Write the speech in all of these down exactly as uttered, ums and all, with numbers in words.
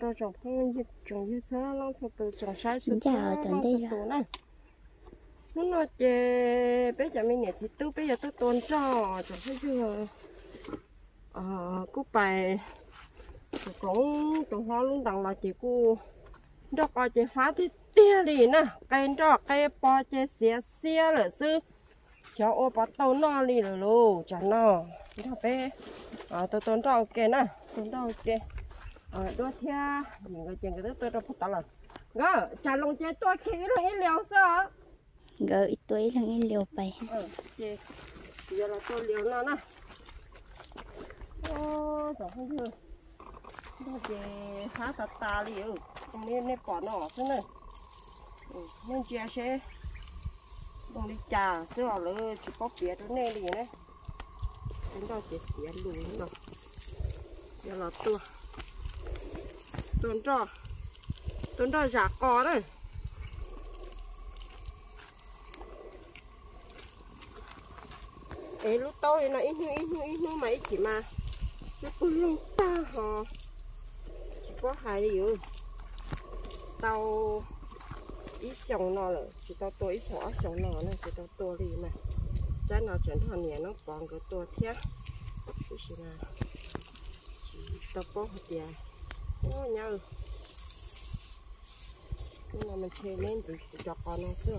tao trồng không trồng như thế nó sao từ trồng sai Xin chào tuần đây rồi. này nó nói chè bây giờ mình nhảy thì tôi bây giờ tôi tôn cho chẳng thấy chưa ờ cô bài cũng trồng hoa luôn đằng là chị cô đó coi chè phá thì tia đi nè cây đó cây bò chè xía xía là sư cho ô bắt tàu nó đi rồi luôn chẳng nó đó bé ờ tôi tôn cho ok nè tôn cho ok ờ đôi thia những cái chuyện cái tôi đâu phải tao là ngơ chả lông chơi tôi khí rồi ít liều sao gỡ ít tuổi là nghe liều bay ờ chơi giờ là tôi liều nó nè ô chẳng không chưa nó chơi phá tạt ta đi ừ nên nên bỏ nó thế này nên chơi sẽ không đi trà xưa là chỉ có biệt nó nên đi này chúng ta chỉ xé lùi rồi giờ là tôi tuần trò tuần trò giả cò đấy ấy lúc tôi nó ít nu ít nu ít nu mấy chỉ mà nó cứ lông ta họ chỉ có hai điều tao ít sống nó rồi chỉ tao tôi ít sống sống nó này chỉ tao tôi đi mà trái nào chuyển thằng nhẹ nó còn cái tôi thế chỉ là chỉ tao có một tiền nó nhau nhưng mà mình chơi lên thì cho con nó chưa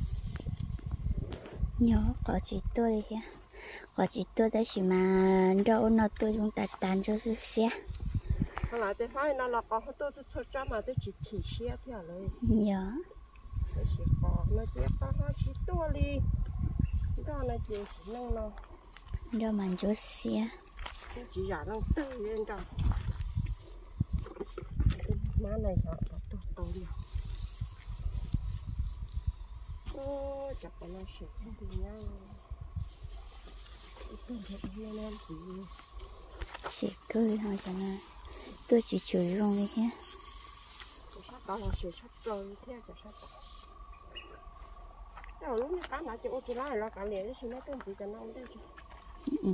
nhớ có chỉ tôi đi ha có chỉ tôi đấy chỉ mà đâu nó tôi chúng ta tàn cho sự xe còn lại cái phải nó là có tôi tôi cho cho mà tôi chỉ chỉ xe theoเลย nhớ tôi chỉ có nó chỉ có nó chỉ tôi đi đó là chỉ nông nó đâu mà cho xe chỉ giả nó tư lên rồi má này họ tôi tôi đi ô chặt nó sẽ không đi nhau tôi thấy nó em chỉ chỉ cười thôi cho nên tôi chỉ chửi luôn đi ha sắp đó là sự sắp rồi theo cho sắp đó lúc nó cá lại chỗ chỉ lại là cả liền chứ nó không chỉ cho nó đây chứ ừ.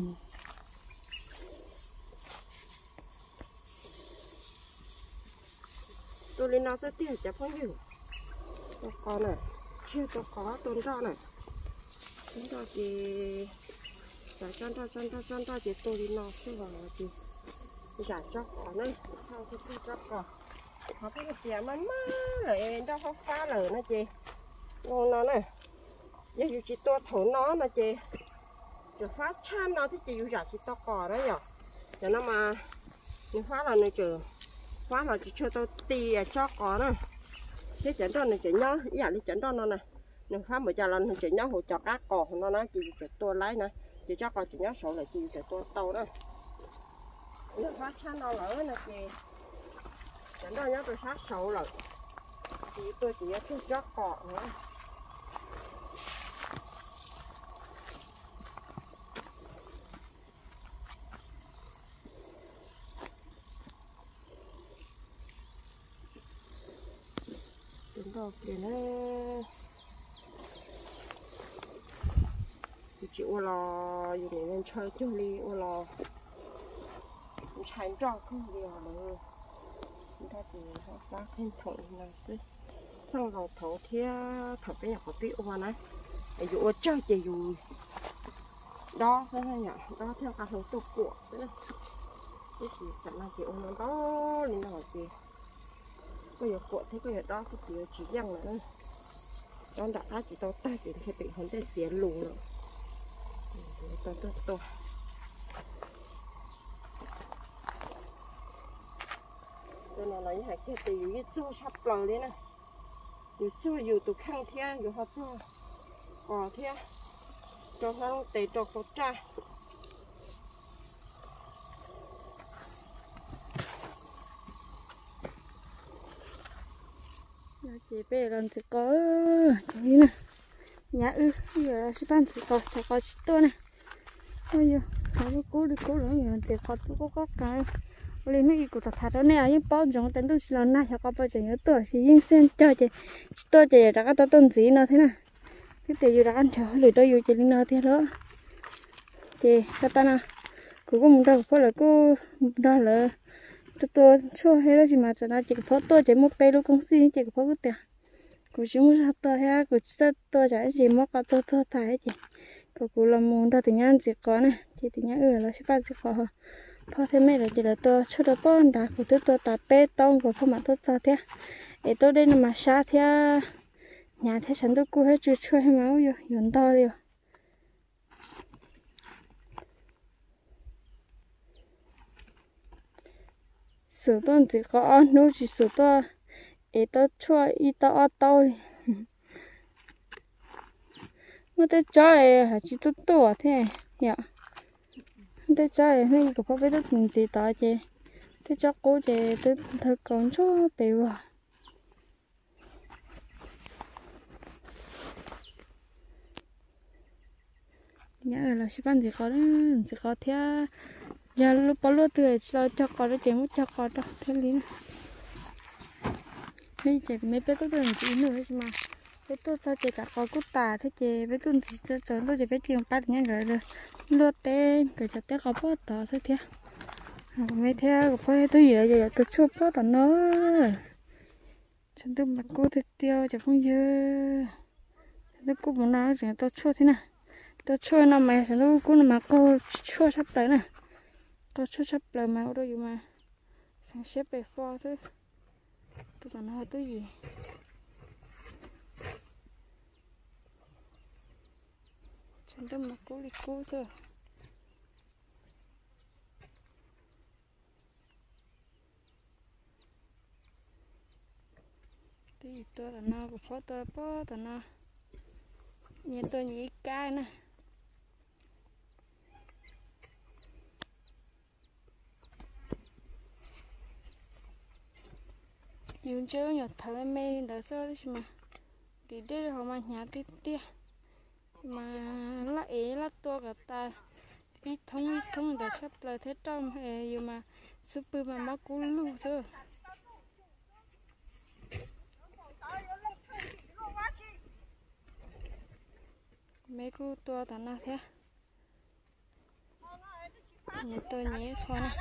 tôi lên nó sẽ tiền chả phong nhiều tôi có này chưa tôi có tôn ra này tôn ra thì trả cho cho cho cho cho cho thì tôi lên nó sẽ vào thì trả cho có này sau khi tôi cho có họ cái tiền mà má lại đâu có phá lời nó chị ngon nó này giờ dù chỉ tôi thổ nó là chị rồi phá chăn nó thì chị dù trả chỉ to cò đấy nhở cho nó mà nếu phá là nó chờ phá là chỉ cho tôi tì cho có này thế chấn đó này chỉ nhớ giả đi chấn đó nó này nếu phá mới cho lần chỉ nhớ hỗ trợ các cò nó nói chị chỉ tôi lấy này chỉ cho cò chỉ nhớ số là chị chỉ tôi tàu đó nếu phá chăn nó lỡ là chị chấn đó nhớ tôi sát số là thì tôi chỉ nhớ cho cò nữa rồi để nó thì chịu là gì để nên chơi chung đi là tránh trò không điều nữa chúng ta chỉ phát thêm thổi là sẽ xong rồi thổi theo thổi cái nhà có bị qua này để dụ chơi chỉ dụ đó thế này nhỉ đó theo cả hướng tục của thế này cái gì chẳng là chịu nó đó nên là gì bây giờ cuộn thế bây giờ đó cái kiểu chỉ răng nữa con đã chỉ tao tay thì sẽ bị hắn để xé lùn nữa tao tao tao tôi nói là như thế kia từ những chỗ sắp lờ đấy này những chỗอยู่ตรงข้างเที่ยอยู่họ chỗก่อเที่ยcho nó tê cho có tra chị bé lần thì có cái nè nhà ư bây giờ là sẽ bán thì có thì có tôi này bây giờ sao có cố đi cố nữa giờ thì có tôi có có cái lên nó ít của thật đó nè nhưng bao giờ tên tôi là na cho có bao giờ nhớ tuổi thì nhưng xem cho chị tôi chị đã có tôi tên gì nào thế nào cái tiền dù đã ăn chờ rồi tôi dù chị lên nào thế đó chị sao ta nào cũng có một đâu phải là cô đó là tôi tôi chua hết rồi mà cho nó chỉ có tôi chỉ một bé lúc công ty chỉ có cái tiền cô chỉ muốn sát tôi hết cô chỉ tôi chỉ chỉ mất cái tôi tôi thấy chỉ cô cô làm muốn đó thì nhang chỉ có này chỉ thì nhang ở là sẽ bắt chỉ có phao thêm mấy là chỉ là tôi chua đó bao đã cô tôi tôi tập bé tông cô không mà tôi cho thế để tôi đây là mà sát thế nhà thếฉันtôi cô hết chưa chua hết máu rồi dọn to đi sửa tôn chỉ có nấu chỉ sửa to để to chua ít to to mà tới chơi hả chỉ tốt tốt thế nhở tới chơi này có phải biết được gì to chứ tới cho cô chứ tới thật còn cho bé vào nhớ là ship ăn gì có đó chỉ có theo giờ lúc bao lâu tuổi cho cho con nó chỉ muốn cho con đó thế lý thế chị mấy bé có tiền chỉ nữa mà bé tôi sao chị cả con cút tà thế chị bé tôi chỉ cho cho tôi chỉ bé tiền bắt nhá rồi rồi lúa tên cái cho té có bao tờ thế thế mấy theo có phải tôi gì vậy giờ tôi chụp bao tờ nóฉันต้องมากู้เตี้ยวจะพุ่งเยอะฉันต้องกู้มันน้าฉันต้องช่วยที่น่ะต้องช่วยน้ำไหมฉันต้องกู้น้ำมากู้ช่วยชับเลยน่ะtôi cho chấp lời mà ở đây mà sáng xếp về pho thôi tôi chẳng nói tôi gì chẳng tâm mà cố đi cố thôi thì tôi là nó của phó tôi phó tôi nó nhìn tôi nghĩ cái nè dùng chơi nhỏ thằng em đã sao đấy mà thì đây là mà nhà tít tia mà lại là to cả ta ít thông ít thông đã sắp là thế trong hay mà super mà mắc cú lù thôi mấy cô to tao nào thế nhà tôi nhé khó này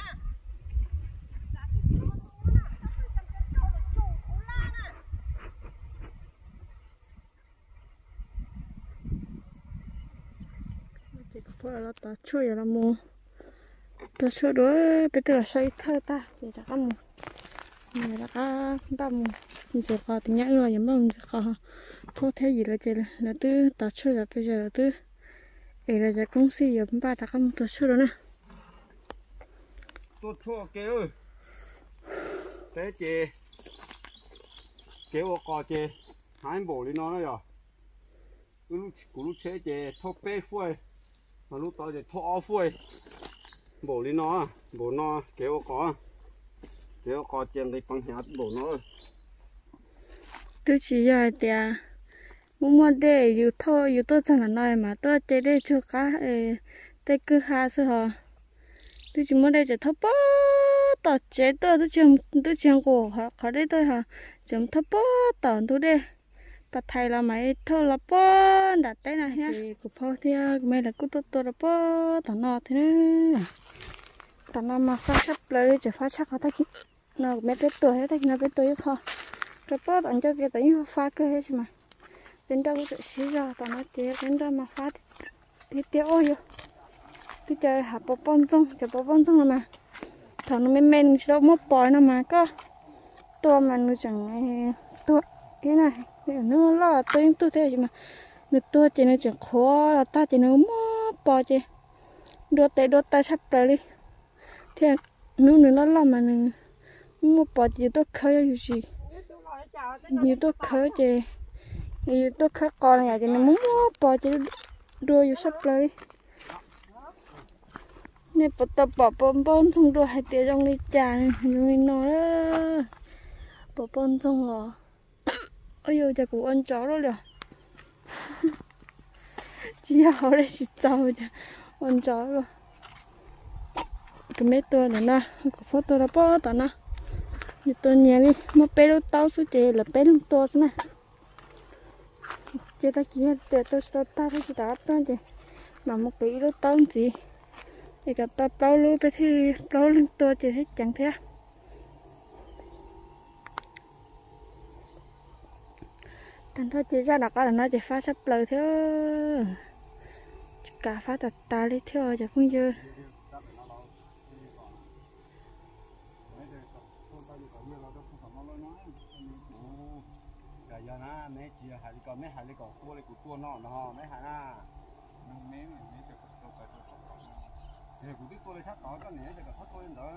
phải là ta chơi là mua ta chơi đó bây giờ là xây thơ ta thì đã có mua này là có ba mua giờ có thì nhãn rồi nhưng mà giờ có có thế gì là chơi là là tư ta chơi là bây giờ là tư ấy là giờ công ty giờ ba đã có một ta chơi đó nè tôi chơi cái ơi thế chị kéo qua chị hai bộ đi nó rồi lúc lúc chơi chị thâu bé phơi mà lúc đó thì thô phơi bổ đi nó bổ nó kéo có kéo có tiền thì bằng hạt bổ nó tôi chỉ giờ thì muốn mua để yêu thôi yêu tôi chẳng là nói mà tôi chơi để cho cá để cứ khá thôi hả tôi chỉ muốn để cho thấp bó tao chế tôi tôi chẳng tôi chẳng có họ họ đây tôi hả chẳng thấp bó tao tôi đây bắt thay là mấy thôi là bó đặt tay này nhá của phao thì mấy là cứ tôi tôi là bó tao nọ thế nữa tao nọ mà pha sắp lấy chỉ pha chắc họ thấy nó mấy cái tuổi hết thấy nó cái tuổi không cái bó tao cho cái tuổi pha cơ hết mà đến đâu cũng xí ra tao nói kia đến đâu mà pha thì tiêu ôi tôi chơi hạt bò bông xong chơi bò bông xong rồi mà thằng nó men men đâu mất bò nó mà có to mà nó chẳng to cái này nó là tôi tôi thế mà nó to chỉ nó chẳng khó là ta chỉ nó mất bò chứ đốt tay đốt tay sắp rồi đi thế nó nó là mà nó mất bò chỉ tôi khơi gì như tôi khơi chứ như tôi khơi con này chỉ nó muốn mất bò chứ đua vô sắp rồi nè bắt tập bỏ bom bom xong rồi hai tiếng trong đi trà này mình nói bỏ bom xong rồi ôi giờ chả cũng ăn chó rồi liền chỉ hao đấy chỉ trâu chả ăn chó rồi cái mấy tôi nữa nè có photo là bỏ tao nè như tôi nhớ đi mà bé lúc tao số chơi là bé lúc to nè chơi ta chỉ để tôi tôi ta phải chỉ đáp thôi chứ mà một bé lúc tao gì thì cả ta bao lúa bé thì bao lúa to chỉ hết chẳng thế Tần thôi chỉ ra đặc là nó chỉ phá sắp lời theo cả phá tạt ta đi theo chứ không dư giờ na mấy chị hay có mấy hay có tua lấy tua nọ nọ mấy hay na mấy mấy mấy cái tua cái tua thì cũng biết tua lấy sát đó cho nè thì có thoát tua lên đó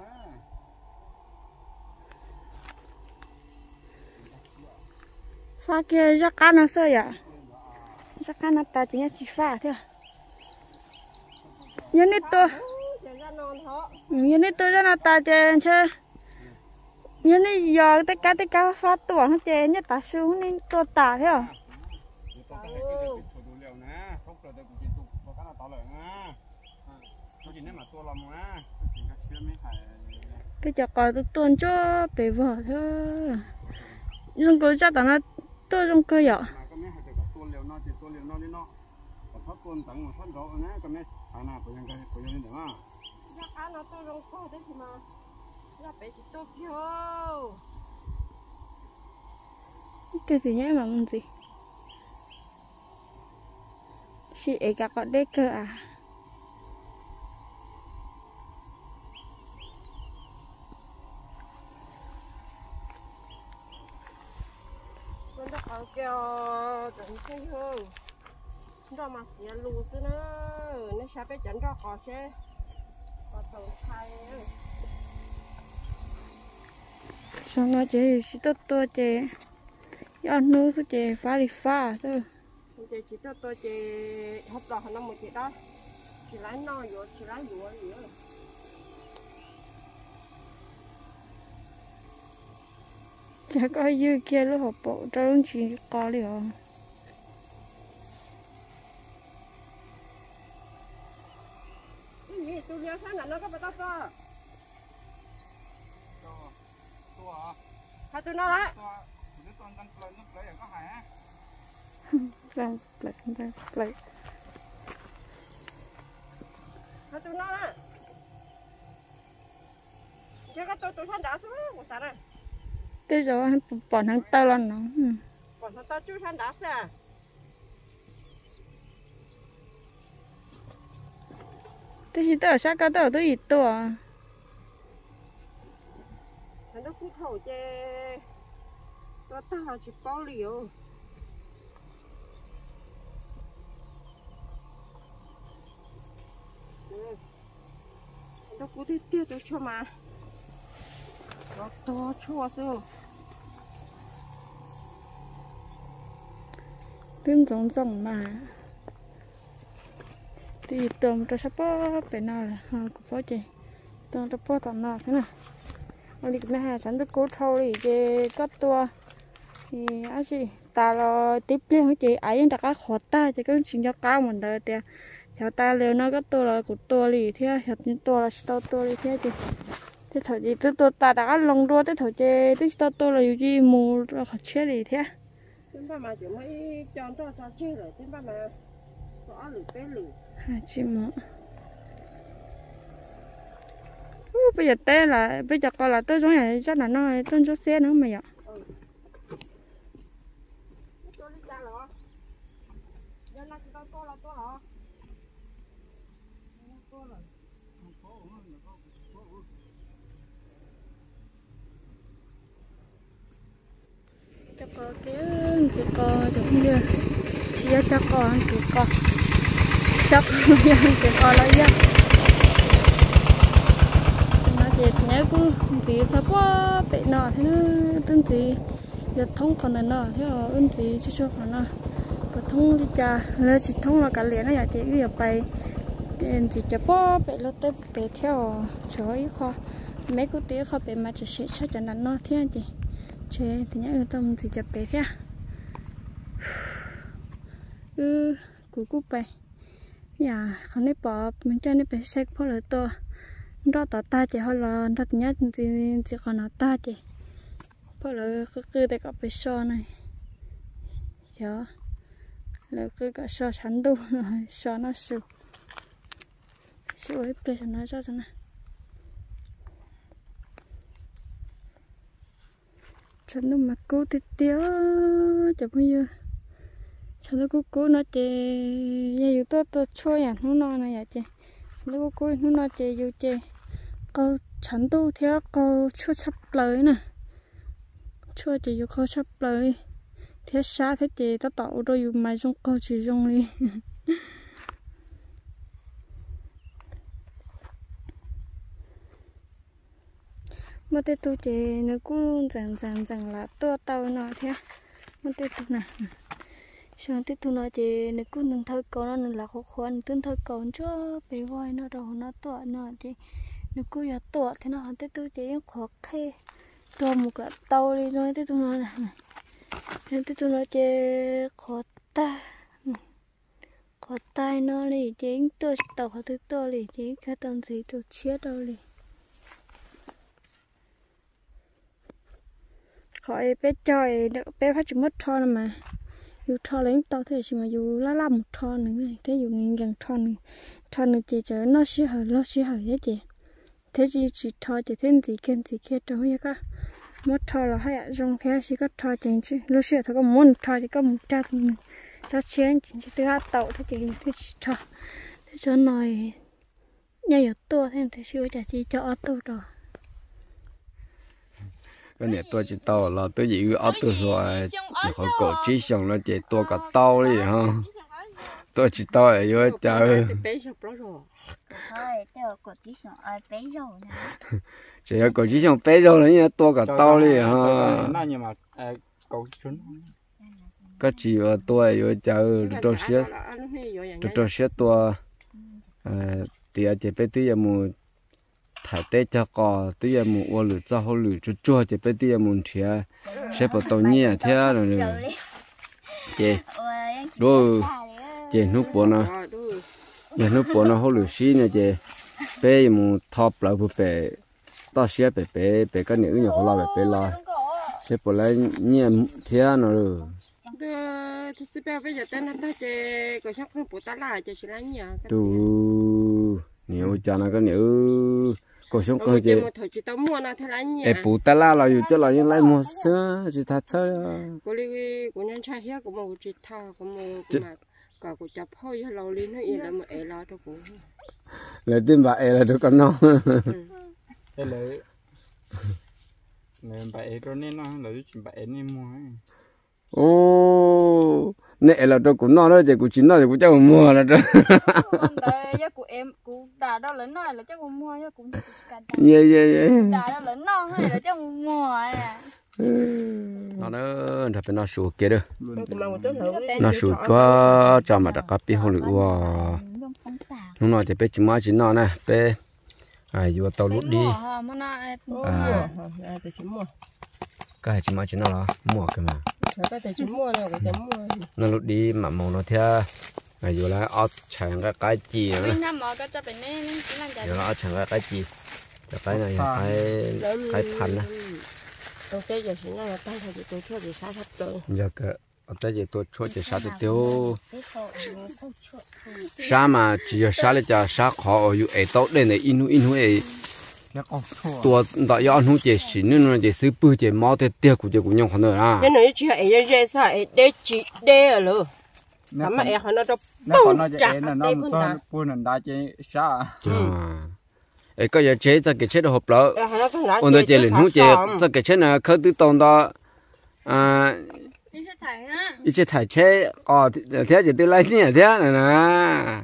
phá kia chắc cá nó sơi à chắc cá nó ta chỉ nhá chỉ phá thôi nhân ít tôi nhân ít tôi cho nó ta chơi chơi nhân ít giờ tất cả tất cả phá tuổi nó chơi nhất ta xuống nên tôi ta thế à cái chợ cò tôi tuôn cho bể vợ thôi nhưng cứ chắc là nó tôi trong cơ vậy cái gì nhá mà muốn gì chị ấy cả con đế cơ à ở kêu trận chơi hơn đó mà xịa lù chứ nữa nó sẽ phải trận đó có xe có tàu thay sao nó chỉ chỉ tốt tốt chỉ do nước số chỉ phá đi phá thôi chỉ chỉ tốt tôi chỉ hấp đỏ nó một chỉ đó chỉ lấy no rồi chỉ lấy lúa nữa chả có dư kia lúc học bộ cho luôn chỉ có đi rồi cái gì tôi nhớ sáng là nó có phải tốt chưa hai tôi nói đấy làm lại làm lại hai tôi nói đấy chứ cái tôi tôi sáng đã xuống một sáng này bây giờ hắn bọn hắn tao lên nó còn thằng tao chú sáng đã xe tôi chỉ tao sát cái tao tôi ít to thằng nó cũng thầu chê tôi tao chỉ bao liều nó cũng đi tiêu cho cho mà nó to chua sao tương giống giống mà thì tôm cho sắp bó phải nào là cũng có gì tôm cho bó tầm nào thế nào ở đây cái này chẳng được cố thâu đi cái cắt tua thì á gì ta là tiếp liên với chị ấy nhưng đã khó ta thì cái chuyện cho cao mình đời thì theo ta liệu nó có tua là của tua lì thế theo những tua là tao tua lì thế thì thế thời gì tôi tôi ta đã lồng đua tới thời chơi tới tao tua là gì mù rồi khó chết lì thế chúng ta mà chỉ mới chọn cho cho chơi rồi chúng ta mà có lử bé lử hai chim mà bây giờ té là bây giờ coi là tôi giống này chắc là nó tôi cho xe nữa mày ạ cho có cái chỉ có giống như chỉ cho có chỉ có chắc chỉ có là gì nó chỉ nhớ cũng chỉ cho có bị nọ thế nó tên gì giờ thông còn là nọ thế ở ơn gì cho cho còn nọ có thông đi cha là chỉ thông là cả liền nó giờ chỉ cái bay chỉ cho có bị lót tới bị theo chỗ ấy kho mấy cô tía kho bị mà chỉ sẽ cho cho nó thế gì chế thì nhớ tâm thì chập bé kia ừ cú cú bay nhà không nên bỏ mình cho nên phải xách phô lửa to đó tao ta chỉ họ là thật nhớ thì chỉ còn là ta chỉ phô lửa cứ cứ để có phải so này giờ là cứ có so sánh đủ so nó sưu sưu ấy bây giờ nó cho thế này chân nó mặc cố tít tía chụp bao nhiêu cho nó cú cú nó chè giờอยู่ตัวตัวช่วยอย่างนู้นนอนนะอย่าเจแล้วก็กู้นู้นนอนเจอยู่เจก็ฉันตู้เที่ยวก็ช่วยชับเลยนะช่วยเจอยู่เขาชับเลยเที่ยวช้าเที่ยวเจต่อต่อโดยอยู่ไม่จงก็จีจงเลยเมื่อเตตัวเจนึกกู้จังจังจังละตัวเต่าหน่อยเที่ยวเมื่อเตตัวน่ะsáng tết thu nói chị nếu cứ nâng thơi cầu nó là khó khăn tương thơi cầu cho bé voi nó đầu nó tọa nó chị nếu cứ giờ tọa thì nó tết tu chị khó khê cho một cái tàu đi nói tết thu nói này nên tết thu nói chị khó ta khó tai nó đi chị tôi tàu khó thứ tôi đi chị cái tầng gì tôi chết đâu đi khỏi bé chơi bé phát triển mất thôi mà dù thò lấy tao thế chỉ mà dù lá lá một thò nữa này thế dù nghìn gần thò nữa thò nữa chị chờ nó xí hở nó xí hở thế chị thế chị chỉ thò chị thêm gì kia gì kia trong vậy cả một thò là hay trong thế chỉ có thò chị chứ lúc xưa thôi có muốn thò chỉ có một cha cho chén chỉ từ hai tàu thế chị thế chỉ thò thế cho nói nhảy ở tua thêm thế xưa chả chị cho ở tua rồi cái này tôi chỉ tao là tôi chỉ ở tôi rồi họ cổ chỉ xong nó chỉ tôi cả tao đi ha tôi chỉ tao ở dưới trời chỉ có cổ chỉ xong bé rồi nữa tôi cả tao đi ha cái chỉ là tôi ở dưới trời tôi sẽ tôi sẽ tôi thì chỉ bé tí một thải tê cho cò tí giờ một ô lửa cho hồ lửa chua chua chỉ biết tí giờ một thìa sẽ bắt đầu nhẹ thế rồi nè chị rồi chị núp bò nó chị núp bò nó hồ lửa xí nè chị bé một thọp lại một bé to xía bé bé bé cái nữ nhỏ họ lo bé bé lo sẽ bắt lại nhẹ thế nó rồi tôi bây bây giờ tên nó ta chị có chắc không bố ta lại chị chỉ là nhẹ tu nhiều cha nó cái nữ cô sống cơ chị em phụ ta la là dù cho là những lại mua sữa chỉ thật sữa cô đi cô nhân trai hết cô mua chỉ thao cô mua mà cả cô chập hơi lâu lên nó yên là mà em lo cho cô lại tin bà em là được con non cái lấy này bà em rồi nên nó lấy chuyện bà em nên mua ô nè là tôi cũng nói đó thì cũng chỉ nói thì cũng chắc không mua là đó đấy của em cũng đã đó lớn nói là chắc không mua chứ cũng yeah yeah yeah đã đó lớn non hay là chắc không mua à nó nó thật phải nó sủa kia đó nó nó sủa cho cho mà đã cắt đi không được wow lúc nào thì bé chỉ mua chỉ nó nè bé à vừa tàu lút đi à cái chỉ mua chỉ nó là mua cái mà nó lút đi mà màu nó theo à vừa là ớt chẳng cái cái gì nữa vừa là ớt chẳng cái cái gì cái cái này cái cái thành nè giờ cái ở đây thì tôi cho chỉ sát tiêu sa mà chỉ cho sa là cho sa khó ởอยู่ไอ้โต๊ะđây này in inไอ้ตัวต่อยอดหูเจสินู่นเจซื้อปื้อเจมอเตเตียกูเจกูยังคนเนอนะ cái này chỉ ấy cái sao ấy để chỉ để rồi mà mà ấy họ nó cho bung chặt nó cho bún nó đã chế sa ấy cái giờ chế cho cái chế nó hộp lỡ còn tôi chế lênหูเจcho cái chế là khơi từ tông đó à ít chế thải chế ờ thế thì tôi lấy như thế này nè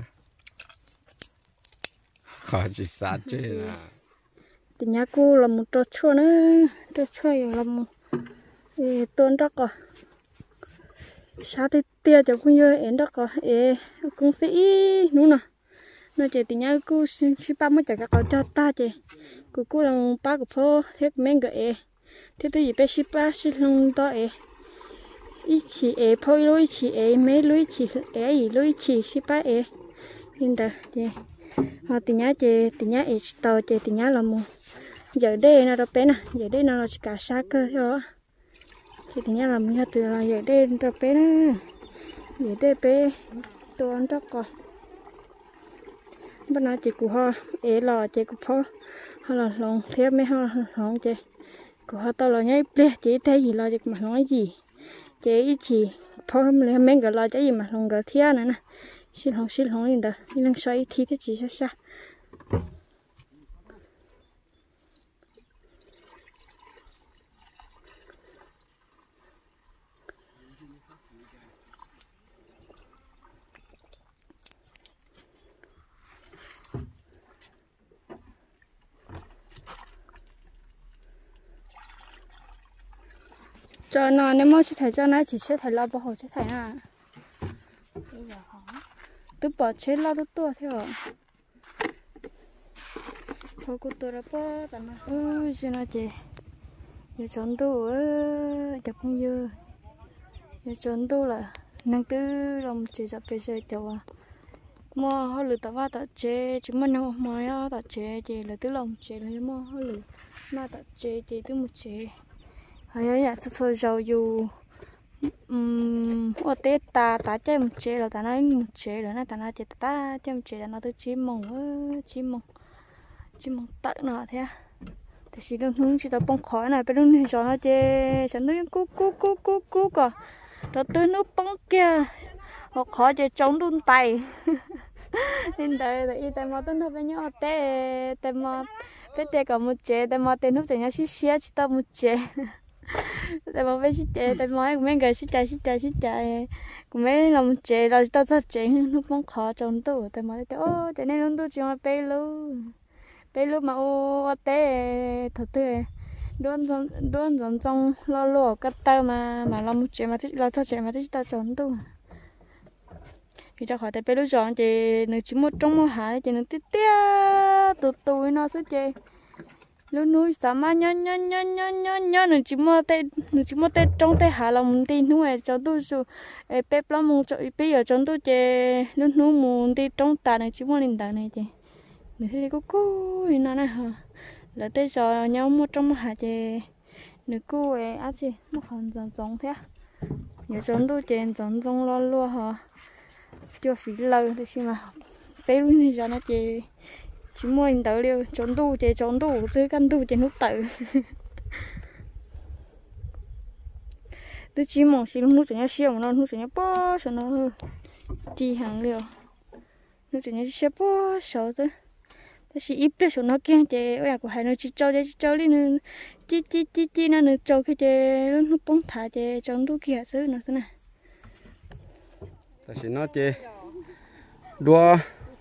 khó chỉ sát chế nè thì nhà cô là một trò chua nữa trò chua là một tôn đó cả sao thì tia cho con yêu em đó cả em cũng sĩ đúng nè nói chuyện thì nhà cô xin ba mươi chả có cho ta chị cô cô là một ba của phô thế men cái em thế tôi chỉ biết ship ba ship luôn đó em ít chỉ em phô lối chỉ em mấy lối chỉ em gì lối chỉ ship ba em hiện tại chị họ thì nhà chị thì nhà em tàu chị thì nhà là một giờ đây nó đâu bé nè giờ đây nó là cả sa cơ thôi chị thì nhà làm như từ là giờ đây đâu bé nè giờ đây bé tôi ăn đó coi bên nào chị của họ é lò chị của họ họ là lòng theo mấy họ lòng chị của họ tao là nhảy ple chị thấy gì lo chị mà nói gì chị chỉ thôi mình mình cái lo cái gì mà lòng cái thia nữa nè xin lòng xin lòng lên đó đi lên xoay thì thế chỉ xa xa cho nó nếu mà sẽ thấy cho nó chỉ sẽ thấy lo bảo hộ sẽ thấy à tôi bỏ chết lo tôi tua theo thôi cô tôi đã bỏ tao nó ôi xin nó chị giờ chọn tôi ơi chụp không dư giờ chọn tôi là năng tư lòng chị chụp về chơi chụp à mua họ lừa tao vào tao chế chỉ muốn nhau mua tao chế chị là tứ lòng chế là mua họ lừa mà tao chế chị tứ một chế hay là thật sự giàu dù um ở tết ta ta chơi một chế là ta nói một chế rồi nè ta nói chế ta chơi một chế là nó tới chim mông chim mông chim mông tận nọ thế thì chỉ đơn hướng chỉ tao bông khói này bên đây cho nó chơi cho nó cú cú cú cú cú cả tao tới nước bông kia họ khó chơi chống đun tay nên đây là y tay mà tôi nói với nhau tê tay mà tê tê cả một chế tay mà tên lúc chạy nhau xí xí chỉ tao một chế tại mà mấy chị tại mà mấy người xí chạy xí chạy xí chạy mấy làm chị là tao rất chị lúc mong khó trong tủ tại mà tại ô tại nên luôn tôi chỉ mà bay luôn bay luôn mà ô té thật tươi đuôn trong đuôn trong trong lo lúa cắt tao mà mà làm chị mà thích lo thôi chị mà thích tao trong tủ thì cho khỏi tại bay lúc chọn chị nếu chỉ một trong một hái chị nó tít tít tụt tụi nó sẽ chị luôn nuôi sao mà nhớ nhớ nhớ nhớ nhớ nhớ nữa chỉ mua tay nữa chỉ mua tay trong tay hạ lòng tin nuôi cho tôi rồi bếp lắm mua cho bây giờ trong tôi chơi luôn nuôi mua tay trong ta này chỉ mua linh ta này chơi nữa thì cô cô thì nó này hả là tay giờ nhau mua trong một hạt chơi nữa cô ấy áp gì nó còn giống giống thế giờ trong tôi chơi giống giống lo lo hả chưa phí lâu thì mà bé luôn thì giờ nó chơi chỉ mua anh tự liêu trốn tu chế trốn tu dưới căn tu chế nút tự tôi chỉ mong xí lúc nút cho nó xiêu nó nút cho nó bó cho nó chi hàng liêu nút cho nó xiêu bó sợ thế tôi chỉ ít để cho nó kia chế ở nhà của hai nó chỉ cho chế chỉ cho đi nữa chỉ chỉ chỉ chỉ nó nữa cho cái chế lúc nút bông thả chế trốn tu kia xứ nữa thế này ta chỉ nó chế đua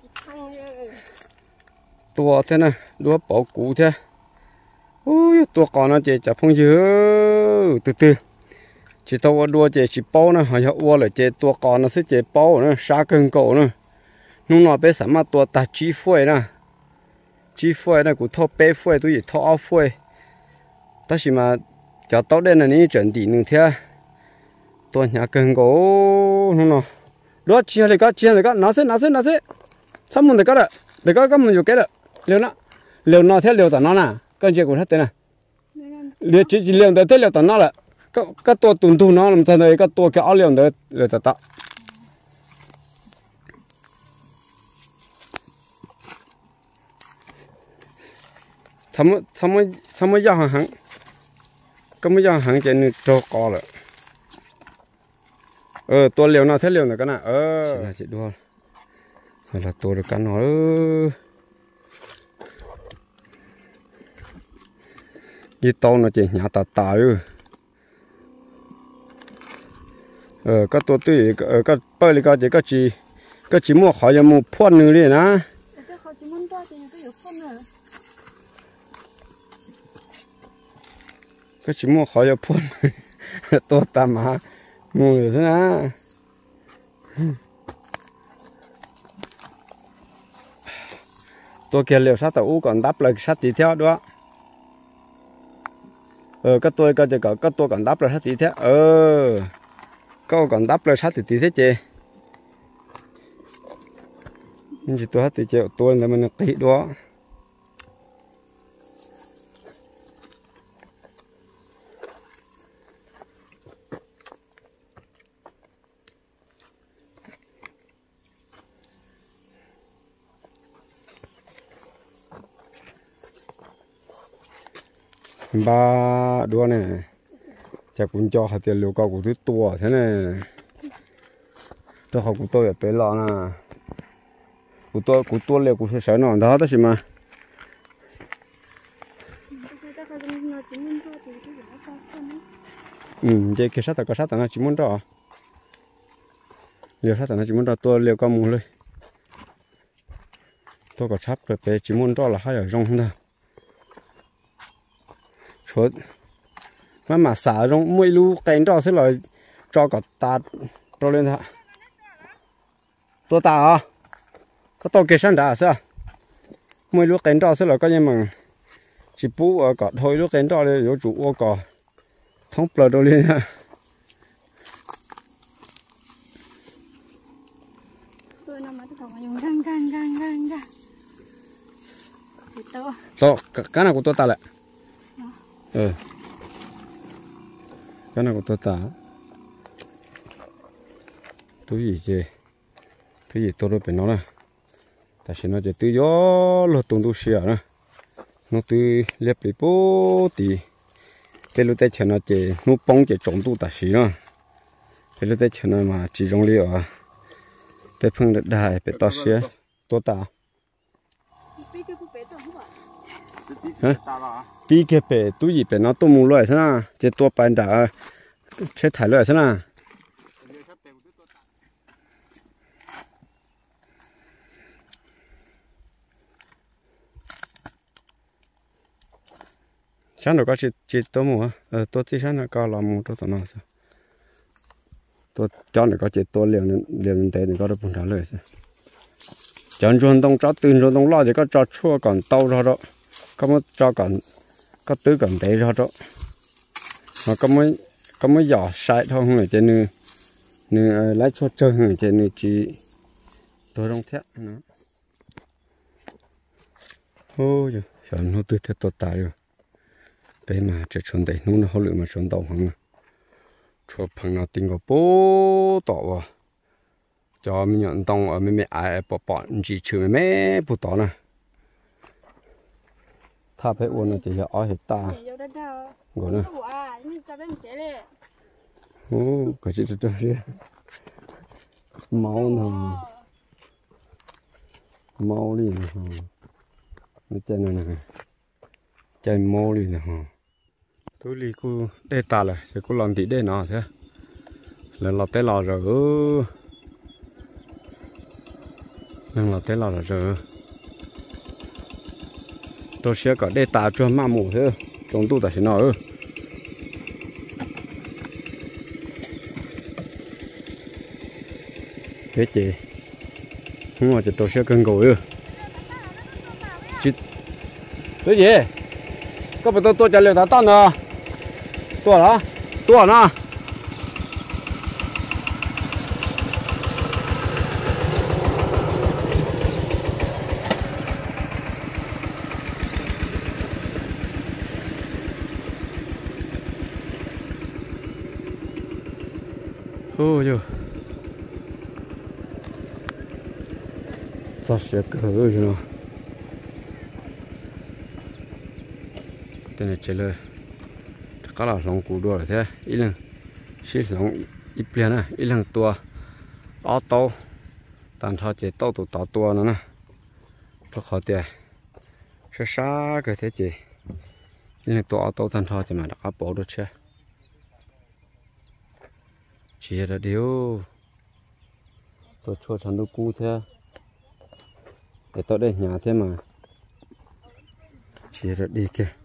tua thế này đua bảo cũ thế ôi tua còn nó chỉ chả phong dữ từ từ chỉ tao đua chỉ chỉ bao nữa hay ua là chỉ tua còn nó sẽ chỉ bao nữa xa cân cổ nữa nung nó bé sắm mà tua ta chỉ phơi nè chỉ phơi này cũng thọ bé phơi tôi chỉ thọ áo phơi ta chỉ mà cho tao đây là ní chuẩn bị nữa thế tua nhà cân cổ nung nó đua chia này có chia này có nó sẽ nó sẽ nó sẽ sắm một cái đó để có cái mình dùng cái đó liều nó liều nó theo liều tao nó nè con chuyện của nó thế này liều chỉ liều tới liều tao nó là cái cái tua tùng tùng nó làm sao đây cái tua cái áo liều tới liều tao tao sao mới sao mới sao mới giao hàng cái mới giao hàng trên trâu cò rồi ờ tua liều nó theo liều này cái nào ờ chỉ là chị đua hay là tua được cái nó đi tàu nó chỉ nhà tạt tạt rồi, ờ các tổ tươi ờ các bơi đi các chỉ các chỉ các chỉ mua khỏi giờ mua phun nữa đi nè, các chỉ mua khỏi giờ phun, to tầm mà mua được thế nè, tôi kia liều sát tàu u còn đắp lại sát tí theo đó. Ờ các tôi các cái các tôi còn đắp lại sát tí thế ờ các còn đắp lại sát tí thế chứ nhưng chỉ tôi hát tí chứ tôi là mình tí đó ba đua này chắc cũng cho hạt tiền liều cao của thứ tua thế này tôi học của tôi ở bên lò nè của tôi của tôi liệu của sẽ sợ nó đó đó chứ mà ừ vậy cái sát cái sát nó chỉ muốn đó liệu sát nó chỉ muốn đó tôi liệu có mùเลยtôi có sắp rồi bé chỉ muốn đó là hai ở trong thôi chuột mà mà xả trong mỗi lú cánh đó sẽ là cho cả ta cho lên thôi tôi ta à có to cái sân đã sao mỗi lú cánh đó sẽ là cái gì mà chỉ bú ở cả thôi lú cánh đó là có chủ ở cả thông bờ đó lên ha tôi nằm ở cái phòng dùng răng răng răng răng răng to cái nào của tôi ta lại ừ cái nào của tôi ta tôi gì chứ tôi gì tôi đâu phải nói nè ta chỉ nói chỉ từ gió lột tung tu sửa nè nó từ liệp đi bố thì cái lúc đấy chờ nó chỉ nó bông chỉ trồng tu ta xí nữa cái lúc đấy chờ nó mà chỉ trồng liều à để phân được đại để to xía tôi ta hả bí cái bể túi gì bể nó tôi mua loại thế nào chỉ tôi bán đã sẽ thải loại thế nào sáng rồi có chỉ chỉ tôi mua ờ tôi chỉ sáng rồi có làm mua cho tụi nó sao tôi cho nó có chỉ tôi liền liền để nó có được bốn tháng rồi sao chọn chọn đông cho từng chọn đông lo thì có cho chua còn tàu ra đó có mới cho còn có tứ còn để ra đó mà có mới có mới giỏ sai thôi không phải trên nữa nữa lấy cho chơi người trên nữa chỉ tôi đông thép nữa ôi giời giờ nó từ thế tôi tài rồi bé mà chỉ chuẩn để nó nó lượng mà chuẩn đầu không cho bằng nào tiền có bố tỏ vào cho mình nhận đồng ở mình ai bỏ bỏ chỉ chữ mấy bút tỏ nè thà phải uốn nó chỉ là ở hết ta rồi nè ô cái gì đó gì máu nè máu đi nè nó chân này nè chân máu đi nè tôi đi cô đây ta là sẽ cô làm tí đây nào thế là lọt té lọt rồi nên là té lọt rồi tôi sẽ có đây ta cho mà mù thế chúng tôi ta sẽ nói thế chị không mà chị tôi sẽ cần gối chị cái gì có phải tôi tôi trả lời ta tao nữa tôi đó tôi nữa ôi trời sao sẽ cỡ rồi nó tên là chơi lời các là lòng củ đùa thế ít lần xí lòng ít tiền à ít lần tua ó tàu tàn thọ chế tàu tụ tàu tua nữa nè rất khó tiền xa xa cái thế chị ít lần tua ó tàu tàn thọ chế mà đã áp bộ được chưa chỉ là điều tôi cho thằng tôi cũ thế để tôi đây nhà thế mà chỉ là đi kìa